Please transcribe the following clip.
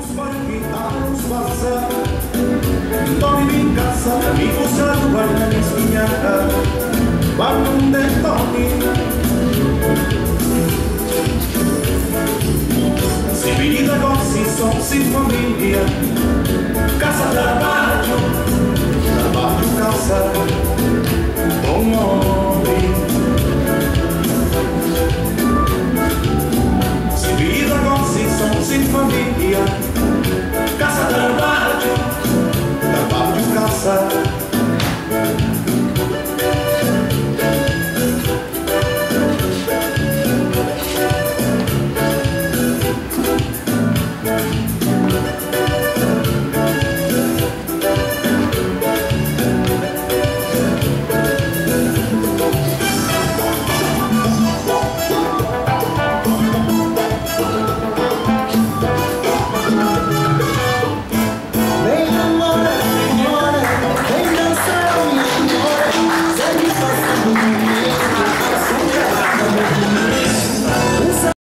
Vamos passar, dorme em casa, amigos a guarda na espinhaca, quando um detone. Se vida così son sin famiglia, casa trabalho, trabalho casa, con amore. Se vida così son sin famiglia,